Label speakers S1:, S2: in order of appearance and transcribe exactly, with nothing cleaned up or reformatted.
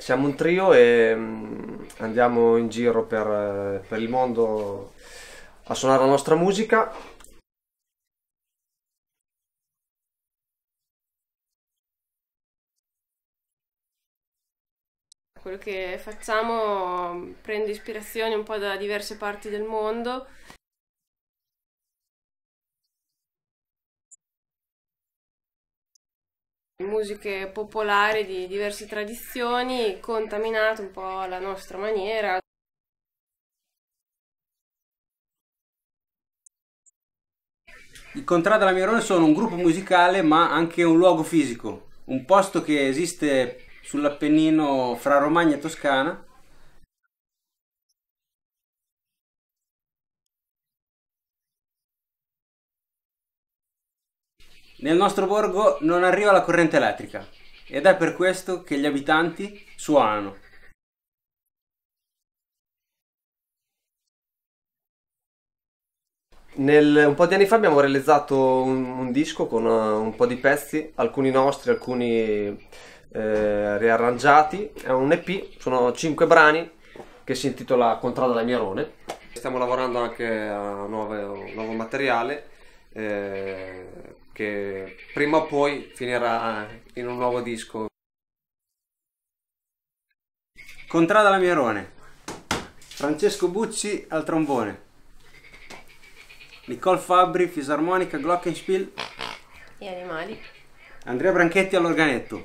S1: Siamo un trio e mm, andiamo in giro per, eh, per il mondo a suonare la nostra musica.
S2: Quello che facciamo prende ispirazione un po' da diverse parti del mondo. Musiche popolari di diverse tradizioni, contaminate un po' alla nostra maniera.
S3: I Contrada la Mierone sono un gruppo musicale ma anche un luogo fisico, un posto che esiste sull'Appennino fra Romagna e Toscana. Nel nostro borgo non arriva la corrente elettrica ed è per questo che gli abitanti suonano.
S1: Nel- un po' di anni fa abbiamo realizzato un, un disco con eh, un po' di pezzi, alcuni nostri, alcuni eh, riarrangiati. È un E P, sono cinque brani che si intitola Contrada la Mierone. Stiamo lavorando anche a nuove- nuovo materiale eh, che prima o poi finirà in un nuovo disco.
S3: Contrada la Mierone, Francesco Bucci al trombone, Nicole Fabbri, fisarmonica, glockenspiel,
S2: E animali.
S3: Andrea Branchetti all'organetto.